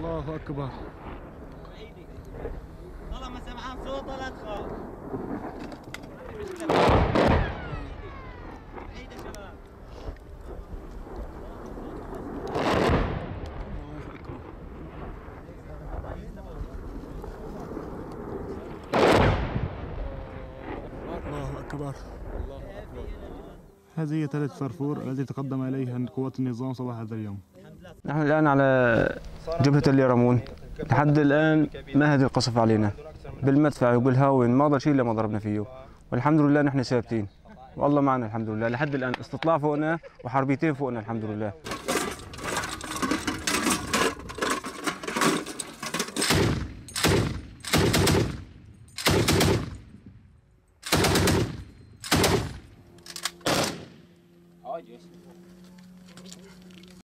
الله أكبر. طالما سمعان صوته لا تخاف. الله أكبر. هذه هي تلة فرفور التي تقدم إليها قوات النظام صباح هذا اليوم. نحن الآن على جبهة اليرمون، لحد الآن ما هذه القصف علينا بالمدفع وبالهاون، ما ضل شيء إلا ما ضربنا فيه، والحمد لله نحن ثابتين والله معنا الحمد لله. لحد الآن استطلاع فوقنا وحربيتين فوقنا الحمد لله.